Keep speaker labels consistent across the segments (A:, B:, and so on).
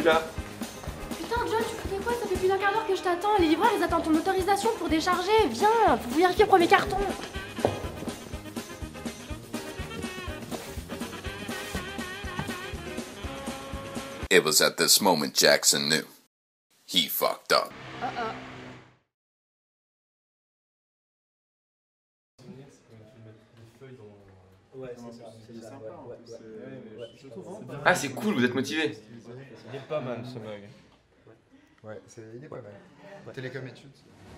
A: là?
B: Putain, John, tu fais quoi? Ça fait plus d'un quart d'heure que je t'attends. Les livreurs, ils attendent ton autorisation pour décharger. Viens, faut vérifier le premier carton.
C: It was at this moment Jackson knew. He fucked up.
A: Ah, c'est cool, vous êtes motivé.
D: Il est pas mal ce mug.
E: Ouais, il est pas mal. Télécom études.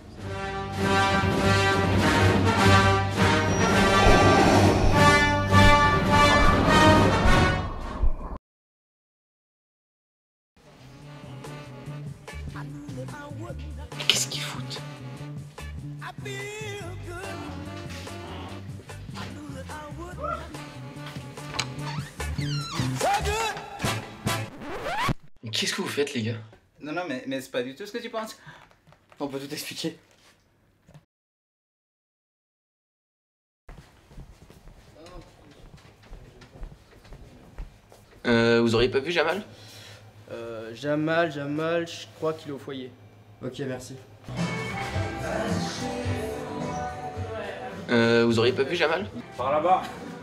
A: Qu'est-ce qu'ils foutent? Mais qu'est-ce que vous faites, les gars?
F: Non, non, mais c'est pas du tout ce que tu penses. On peut tout expliquer.
A: Vous auriez pas vu Jamal?
G: Jamal, je crois qu'il est au foyer.
E: Ok, merci.
A: Vous auriez pas vu Jamal?
D: Par là-bas.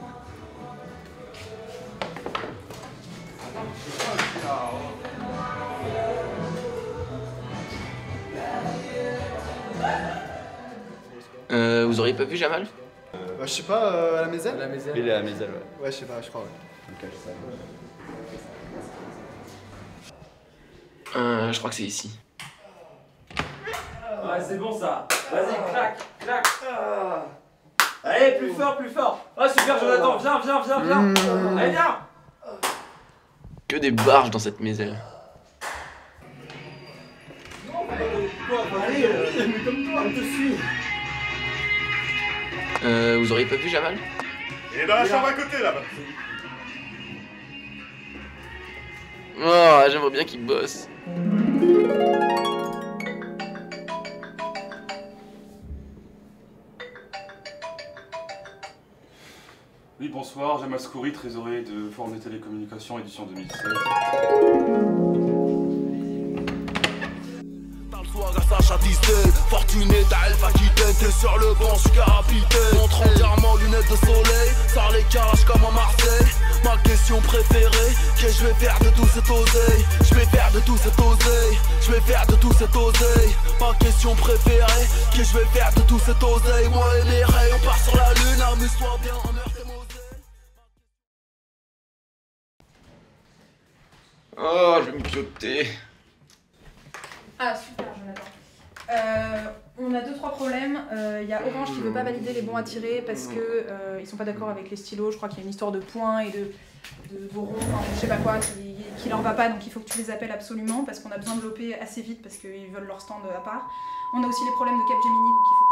A: Vous auriez pas vu Jamal?
E: Je sais pas, à la Mézelle?
G: La Mézelle.
D: Il est à la Mézelle, ouais.
E: Ouais, je sais pas, je crois, ouais.
D: Ok, je sais.
A: Je crois que c'est ici.
D: Ouais, c'est bon ça. Vas-y, clac, clac. Allez, plus fort, plus fort. Ah, super, Jonathan, viens. Allez, viens.
A: Que des barges dans cette maiselle.
D: Allez, mais comme toi, on te suit.
A: Vous auriez pas vu Jamal?
H: Il est dans la chambre à côté là-bas.
A: Oh, j'aimerais bien qu'il bosse.
H: Oui, bonsoir, Jamal Skouri, trésorier de Forum des Télécommunications, édition 2016.
I: Fortuné, t'as Alpha Aquitaine, t'es sur le banc, j'suis capitaine. Montre entièrement lunettes de soleil, sors les calages comme à Marseille. Ma question préférée, qu'est-ce que je vais faire de tout cet oseille? Je vais faire de tout cet oseille, je vais faire de tout cet oseille. Ma question préférée, qu'est-ce que je vais faire de tout cet oseille? Moi et mes rayons, on part sur la lune, amuse-toi bien, emmerde tes moseilles.
A: Oh, je vais me pioter.
B: Ah, super, Jonathan. On a 2-3 problèmes. Il y a Orange qui veut pas valider les bons à tirer parce que ils sont pas d'accord avec les stylos. Je crois qu'il y a une histoire de points et de ronds, enfin, je sais pas quoi, qui leur va pas. Donc il faut que tu les appelles absolument parce qu'on a besoin de l'OP assez vite parce qu'ils veulent leur stand à part. On a aussi les problèmes de Capgemini, donc il faut